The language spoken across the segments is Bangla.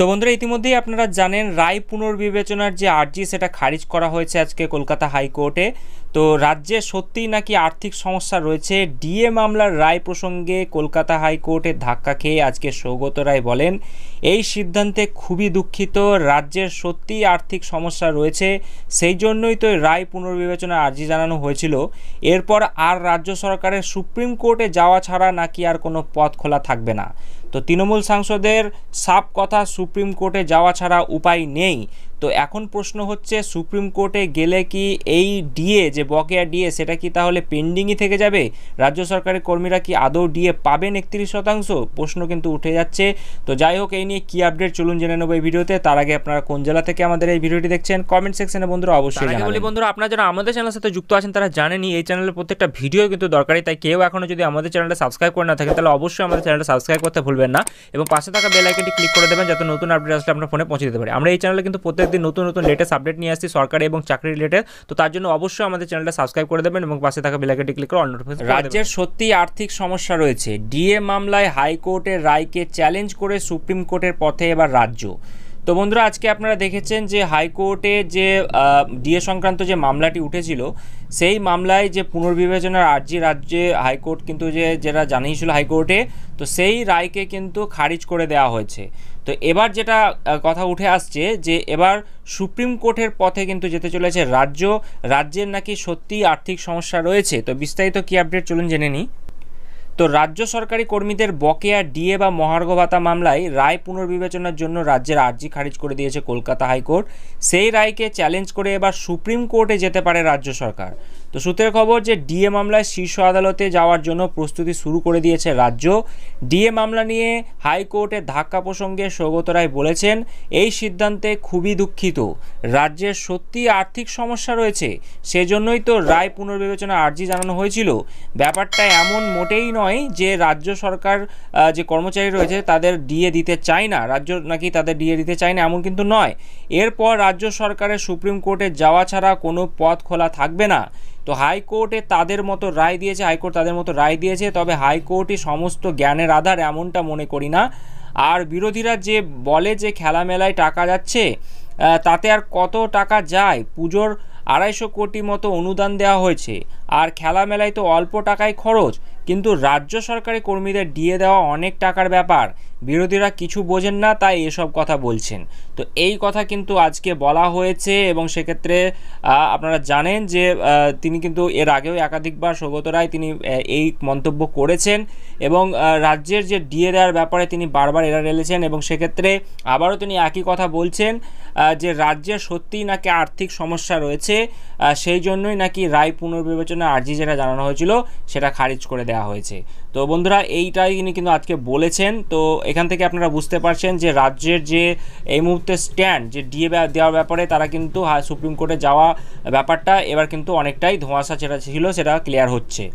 তো বন্ধুরা ইতিমধ্যেই আপনারা জানেন রায় পুনর্বিবেচনার যে আর্জি সেটা খারিজ করা হয়েছে আজকে কলকাতা হাইকোর্টে। তো রাজ্যে সত্যিই নাকি আর্থিক সমস্যা রয়েছে, ডিএ মামলার রায় প্রসঙ্গে কলকাতা হাইকোর্টে ধাক্কা খেয়ে আজকে সৌগত রায় বলেন এই সিদ্ধান্তে খুবই দুঃখিত, রাজ্যের সত্যিই আর্থিক সমস্যা রয়েছে, সেই জন্যই তো রায় পুনর্বিবেচনার আর্জি জানানো হয়েছিল। এরপর আর রাজ্য সরকারের সুপ্রিম কোর্টে যাওয়া ছাড়া নাকি আর কোনো পথ খোলা থাকবে না। তো তৃণমূল সাংসদের সাফ কথা, সুপ্রিম কোর্টে যাওয়া ছাড়া উপায় নেই। তো এখন প্রশ্ন হচ্ছে সুপ্রিম কোর্টে গেলে কি এই ডিএ যে বকেয়া ডিএ সেটা কি তাহলে পেন্ডিংই থেকে যাবে? রাজ্য সরকারের কর্মীরা কি আদৌ ডিএ পাবেন 31%? প্রশ্ন কিন্তু উঠে যাচ্ছে। তো যাই হোক, এই নিয়ে কি আপডেট চলুন জেনে নেবো এই ভিডিওতে। তার আগে আপনারা কোন জেলা থেকে আমাদের এই ভিডিওটি দেখছেন কমেন্ট সেকশনে বন্ধুরা অবশ্যই জানাবেন। বলি বন্ধুরা, আপনারা যারা আমাদের চ্যানেলের সাথে যুক্ত আছেন তারা জানেনই এই চ্যানেলের প্রত্যেকটা ভিডিও কিন্তু দরকারি, তাই কেউ এখনো যদি আমাদের চ্যানেলটা সাবস্ক্রাইব করে না থাকেন তাহলে অবশ্যই আমাদের চ্যানেলটা সাবস্ক্রাইব করতে ভুলবেন না এবং পাশে থাকা বেল আইকনটি ক্লিক করে দেবেন যাতে নতুন আপডেট আসলে আপনার ফোনে পৌঁছে দিতে পারে। আমরা এই চ্যানেলে কিন্তু প্রত্যেকদিন নতুন নতুন লেটেস্ট আপডেট নিয়ে আসছি সরকারি এবং চাকরি রিলেটেড। তো তার জন্য অবশ্যই আমাদের চ্যানেলটা সাবস্ক্রাইব করে দেবেন এবং পাশে থাকা বেল আইকনটি ক্লিক করে অল নোটিফিকেশন। রাজ্যের সত্যি আর্থিক সমস্যা রয়েছে, ডিএ মামলায় হাইকোর্টের রায়কে চ্যালেঞ্জ করে সুপ্রিম কোর্টের পথে এবার রাজ্য। তো বন্ধুরা আজকে আপনারা দেখেছেন যে হাইকোর্টে যে ডিএ সংক্রান্ত যে মামলাটি উঠেছিল সেই মামলায় যে পুনর্বিবেচনার আর্জি রাজ্যে হাইকোর্ট কিন্তু যেটা জানিয়েছিল হাইকোর্টে, তো সেই রায়কে কিন্তু খারিজ করে দেওয়া হয়েছে। তো এবার যেটা কথা উঠে আসছে যে এবার সুপ্রিম কোর্টের পথে কিন্তু যেতে চলেছে রাজ্যের নাকি সত্যিই আর্থিক সমস্যা রয়েছে। তো বিস্তারিত কী আপডেট চলুন জেনে নিই। তো রাজ্য সরকারি কর্মীদের বকেয়া ডিএ বা মহার্ঘ ভাতা মামলায় রায় পুনর্বিবেচনার জন্য রাজ্যের আর্জি খারিজ করে দিয়েছে কলকাতা হাইকোর্ট। সেই রায়কে চ্যালেঞ্জ করে এবার সুপ্রিম কোর্টে যেতে পারে রাজ্য সরকার। তো সূত্রের খবর যে ডিএ মামলায় শীর্ষ আদালতে যাওয়ার জন্য প্রস্তুতি শুরু করে দিয়েছে রাজ্য। ডিএ মামলা নিয়ে হাইকোর্টের ধাক্কা প্রসঙ্গে সৌগত রায় বলেছেন এই সিদ্ধান্তে খুবই দুঃখিত, রাজ্যের সত্যি আর্থিক সমস্যা রয়েছে, সেজন্যই তো রায় পুনর্বিবেচনা আর্জি জানানো হয়েছিল। ব্যাপারটা এমন মোটেই নয় যে রাজ্য সরকার যে কর্মচারী রয়েছে তাদের ডিএ দিতে চায় না, রাজ্য নাকি তাদের ডিএ দিতে চায় না, এমন কিন্তু নয়। এরপর রাজ্য সরকারের সুপ্রিম কোর্টে যাওয়া ছাড়া কোনো পথ খোলা থাকবে না। তো হাইকোর্টে তাদের মতো রায় দিয়েছে, তবে হাইকোর্টই সমস্ত জ্ঞানের আধার এমনটা মনে করি না। আর বিরোধীরা যে বলে যে খেলা মেলায় টাকা যাচ্ছে, তাতে আর কত টাকা যায়? পুজোর 250 কোটি মতো অনুদান দেওয়া হয়েছে, আর খেলা মেলায় তো অল্প টাকায় খরচ, কিন্তু রাজ্য সরকারি কর্মীদের ডিএ দেওয়া অনেক টাকার ব্যাপার। বিরোধীরা কিছু বোঝেন না তাই এসব কথা বলছেন। তো এই কথা কিন্তু আজকে বলা হয়েছে এবং সেক্ষেত্রে আপনারা জানেন যে তিনি কিন্তু এর আগেও একাধিকবার সৌগত রায় তিনি এই মন্তব্য করেছেন এবং রাজ্যের যে ডিএ দেওয়ার ব্যাপারে তিনি বারবার এড়িয়ে চলেছেন এবং সেক্ষেত্রে আবারও তিনি একই কথা বলছেন যে রাজ্যের সত্যিই নাকি আর্থিক সমস্যা রয়েছে, সেই জন্যই নাকি রায় পুনর্বিবেচনা আর্জি যেটা জানানো হয়েছিল সেটা খারিজ করে দেওয়া হয়েছে। তো বন্ধুরা এইটাই তিনি কিন্তু আজকে বলেছেন। তো এখান থেকে আপনারা বুঝতে পারছেন যে রাজ্যের যে এই মুহূর্তে স্ট্যান্ড যে ডিএ দেওয়ার ব্যাপারে তারা কিন্তু সুপ্রিম কোর্টে যাওয়া ব্যাপারটা এবার কিন্তু অনেকটাই ধোঁয়াশা যেটা ছিল সেটা ক্লিয়ার হচ্ছে।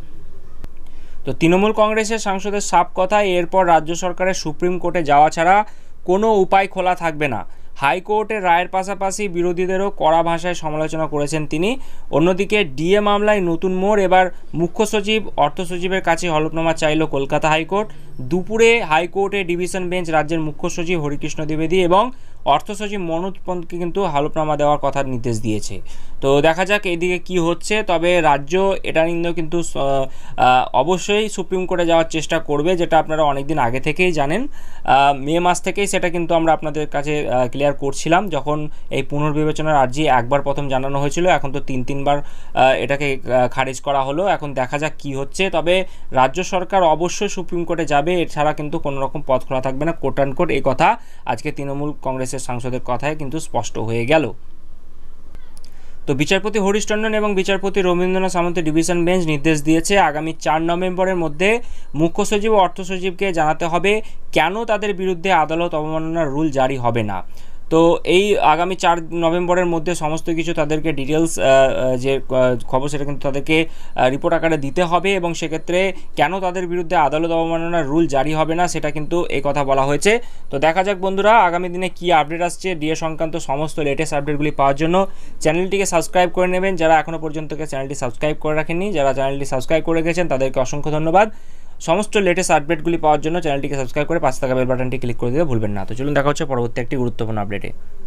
তো তৃণমূল কংগ্রেসের সাংসদের সাফ কথা, এরপর রাজ্য সরকারের সুপ্রিম কোর্টে যাওয়া ছাড়া কোনো উপায় খোলা থাকবে না। হাইকোর্টের রায়ের পাশাপাশি বিরোধীদেরও কড়া ভাষায় সমালোচনা করেছেন তিনি। অন্যদিকে ডিএ মামলায় নতুন মোড়, এবার মুখ্য সচিব অর্থ সচিবের কাছে হলফনামা চাইল কলকাতা হাইকোর্ট। দুপুরে হাইকোর্টে ডিভিশন বেঞ্চ রাজ্যের মুখ্য সচিব হরিকৃষ্ণ দ্বিবেদী এবং অর্থ সচিব মনোজ পন্তকে কিন্তু হলফনামা দেওয়ার কথা নির্দেশ দিয়েছে। তো দেখা যাক এইদিকে কি হচ্ছে। তবে রাজ্য এটা নিয়েও কিন্তু অবশ্যই সুপ্রিম কোর্টে যাওয়ার চেষ্টা করবে, যেটা আপনারা অনেকদিন আগে থেকেই জানেন। মে মাস থেকেই সেটা কিন্তু আমরা আপনাদের কাছে ক্লিয়ার করছিলাম যখন এই পুনর্বিবেচনার আর্জি একবার প্রথম জানানো হয়েছিল, এখন তো তিনবার এটাকে খারিজ করা হলো। এখন দেখা যাক কি হচ্ছে। তবে রাজ্য সরকার অবশ্যই সুপ্রিম কোর্টে যাবে, এছাড়া কিন্তু কোনো রকম পথ খোলা থাকবে না, কোট অ্যান্ড কোট। এই কথা আজকে তৃণমূল কংগ্রেসের সাংসদের কথায় কিন্তু স্পষ্ট হয়ে গেল। তো বিচারপতি হরিশ টন্ডন এবং বিচারপতি রবীন্দ্রনাথ সামন্তের ডিভিশন বেঞ্চ নির্দেশ দিয়েছে আগামী 4 নভেম্বরের মধ্যে মুখ্য সচিব ও অর্থ সচিবকে জানাতে হবে কেন তাদের বিরুদ্ধে আদালত অবমাননার রুল জারি হবে না। তো এই আগামী 4 নভেম্বরের মধ্যে সমস্ত কিছু তাদেরকে ডিটেলস যে খবর সেটা কিন্তু তাদেরকে রিপোর্ট আকারে দিতে হবে এবং সেক্ষেত্রে কেন তাদের বিরুদ্ধে আদালত অবমাননার রুল জারি হবে না সেটা কিন্তু এই কথা বলা হয়েছে। তো দেখা যাক বন্ধুরা আগামী দিনে কি আপডেট আসছে। ডিএ সংক্রান্ত সমস্ত লেটেস্ট আপডেটগুলি পাওয়ার জন্য চ্যানেলটিকে সাবস্ক্রাইব করে নেবেন যারা এখনও পর্যন্ত চ্যানেলটি সাবস্ক্রাইব করে রাখেননি। যারা চ্যানেলটি সাবস্ক্রাইব করে গেছেন তাদেরকে অসংখ্য ধন্যবাদ। সমস্ত লেটেস্ট আপডেটগুলি পাওয়ার জন্য চ্যানেলটিকে সাবস্ক্রাইব করে পাশে থাকা বেল বাটনটি ক্লিক করে দিতে ভুলবেন না। তো চলুন দেখা হচ্ছে পরবর্তী একটি গুরুত্বপূর্ণ আপডেটে।